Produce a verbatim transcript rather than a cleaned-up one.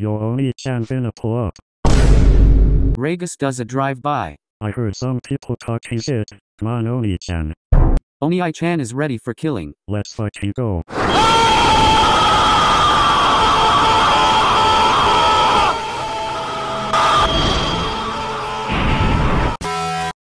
Yo Oni-chan finna pull up. Ragus does a drive-by. I heard some people talking shit. Come on Oni-chan. Oni-chan is ready for killing. Let's fucking go.